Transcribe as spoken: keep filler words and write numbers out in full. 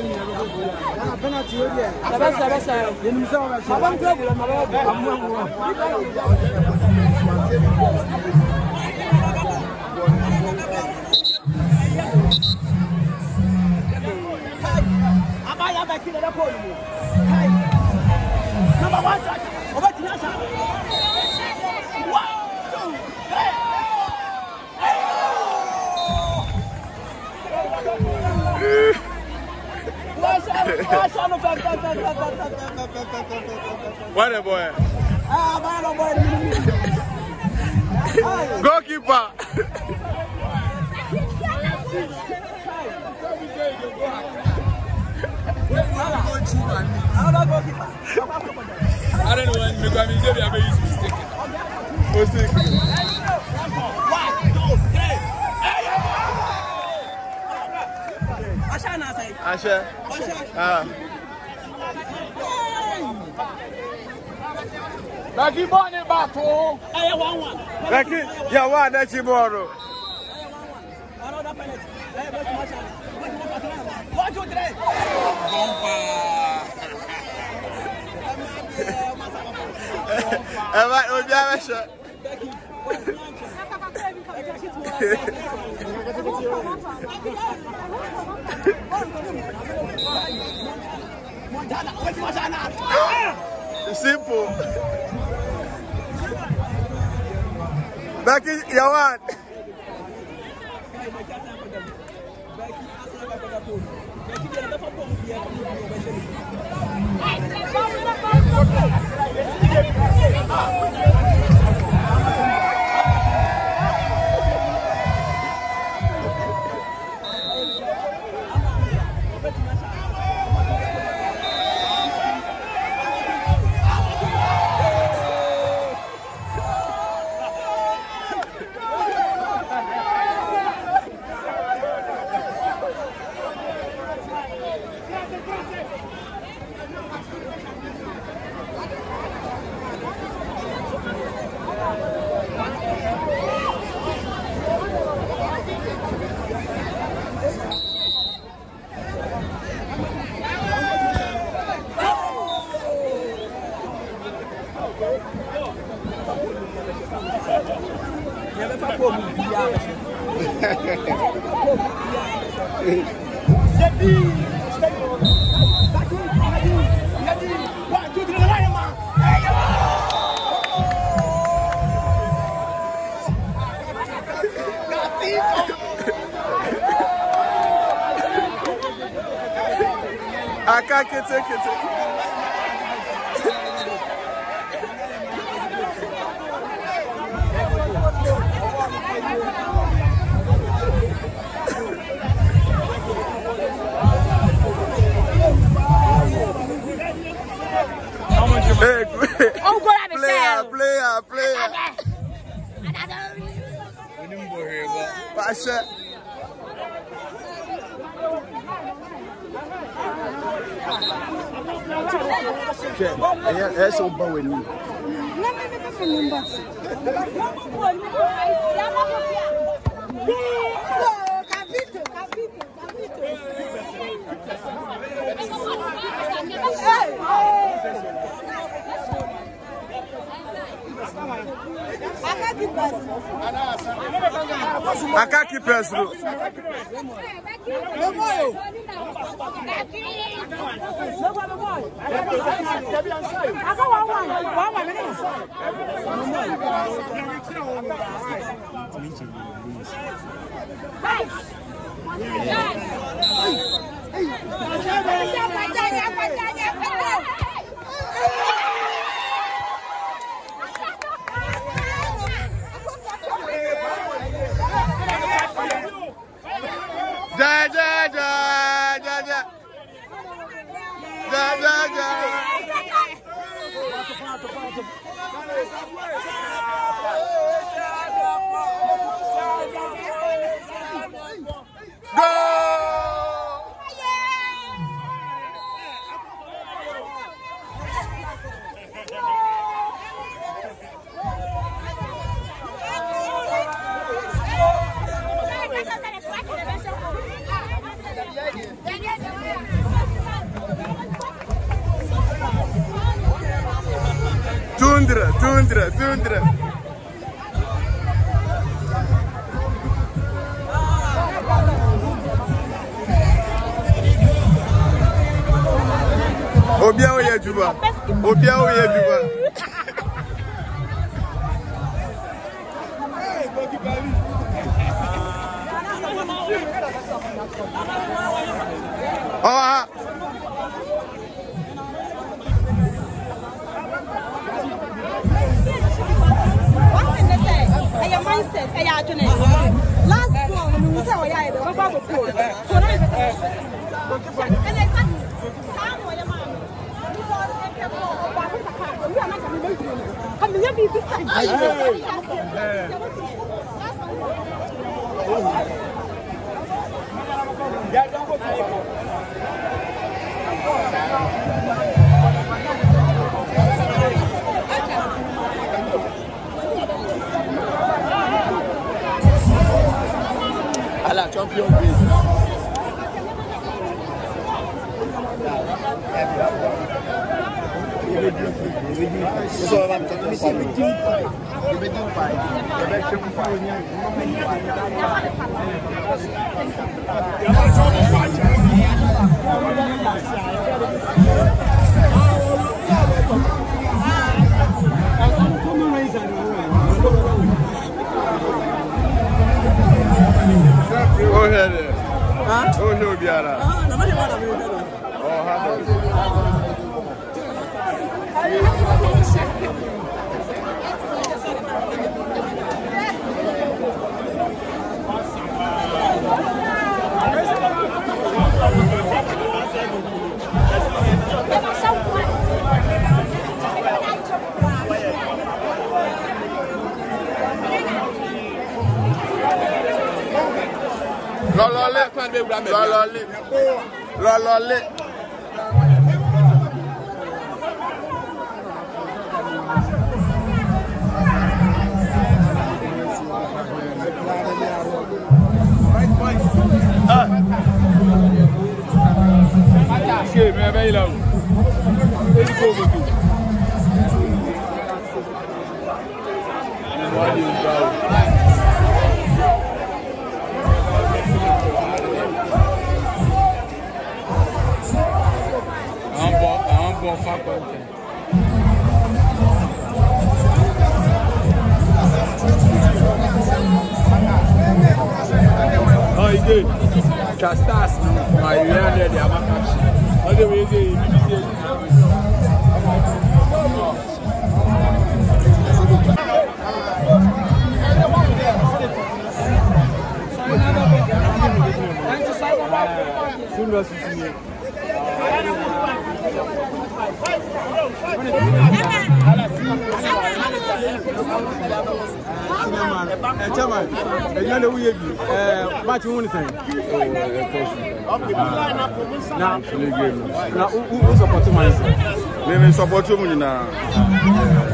Basa basa. Mabam club la mabam. Abaya ba kile la polo. Hai. Number one shot. Obati na shot. One, two, three. What a boy. Ah, man, boy. Goalkeeper. I don't know when because I'm maybe I'm used mistaken. Mistaken. One, two, three. Asha na say. Asha. Ah. Lucky born in battle. Aye one one. Lucky, yeah, one that you borrow. Another penalty. One, two, three. Eh, vai, non mi ha messo. Simple. Becky, you want? I can't get it, get it. Hey, oh, go ahead, player, player, player. Pasha. É só um bom menino. Capito, capito, Akaki Pesro. Ja ja ja ja ja ja ja ja. Go! capito. Tundra, tundra, tundra. Obia oye juba. Obia oye juba. Ah. What can they say? I am mindset. I am doing it. Last one, we say we are the Baba pool. So now it's and exactly. Sam or your mom. Because they can go back to the car. We are not going to make it. Come here, be beside Yeah, don't go to la champion base. So I'm talking about Go ahead. Huh? Go ahead, Biara. Oh, how Lolole, lolole, lolole. Ah. Che, me vai là. Ele como tu. Olha o Bon factor. Oh, ide. Castas, my area de Amakashi. Other way they Chairman, you know we have match one thing. Now, now, who support my? We support you now.